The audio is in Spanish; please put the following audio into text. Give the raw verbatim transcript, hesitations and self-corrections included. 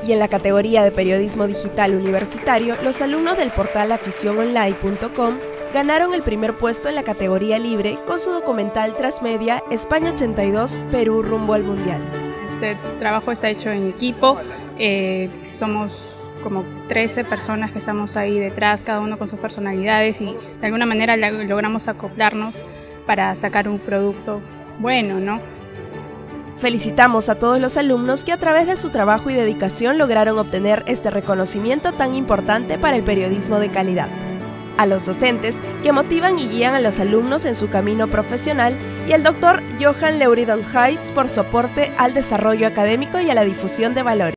Y en la categoría de periodismo digital universitario, los alumnos del portal afición online punto com ganaron el primer puesto en la categoría libre con su documental transmedia España ochenta y dos, Perú rumbo al Mundial. Este trabajo está hecho en equipo, eh, somos como trece personas que estamos ahí detrás, cada uno con sus personalidades, y de alguna manera logramos acoplarnos para sacar un producto bueno, ¿no? Felicitamos a todos los alumnos que a través de su trabajo y dedicación lograron obtener este reconocimiento tan importante para el periodismo de calidad. A los docentes que motivan y guían a los alumnos en su camino profesional, y al doctor Johan Leuridan Hayes por su aporte al desarrollo académico y a la difusión de valores.